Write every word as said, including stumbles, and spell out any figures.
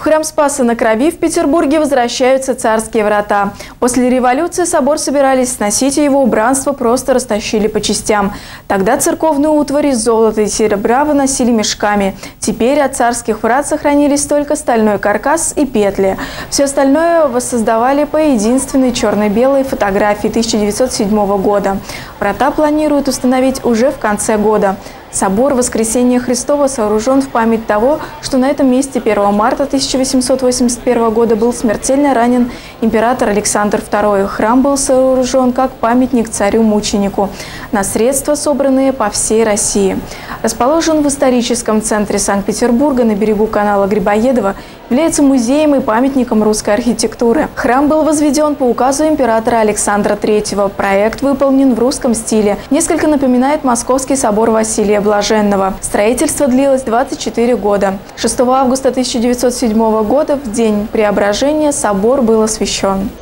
В храм Спаса на Крови в Петербурге возвращаются царские врата. После революции собор собирались сносить, и его убранство просто растащили по частям. Тогда церковную утварь из золота и серебра выносили мешками. Теперь от царских врат сохранились только стальной каркас и петли. Все остальное воссоздавали по единственной черно-белой фотографии тысяча девятьсот седьмого года. Врата планируют установить уже в конце года. Собор Воскресения Христова сооружен в память того, что на этом месте первого марта тысяча восемьсот восемьдесят первого года был смертельно ранен император Александр второй. Храм был сооружен как памятник царю-мученику на средства, собранные по всей России. Расположен в историческом центре Санкт-Петербурга на берегу канала Грибоедова, является музеем и памятником русской архитектуры. Храм был возведен по указу императора Александра третьего. Проект выполнен в русском стиле. Несколько напоминает Московский собор Василия Блаженного. Строительство длилось двадцать четыре года. шестого августа тысяча девятьсот седьмого года, в день преображения, собор был освящен.